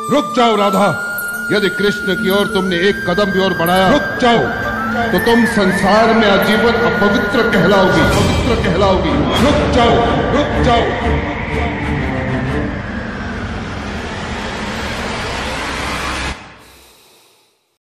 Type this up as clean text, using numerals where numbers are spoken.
रुक जाओ राधा। यदि कृष्ण की ओर तुमने एक कदम भी और बढ़ाया, रुक जाओ, तो तुम संसार में आजीवन अपवित्र कहलाओगी, पवित्र कहलाओगी। रुक जाओ, रुक जाओ।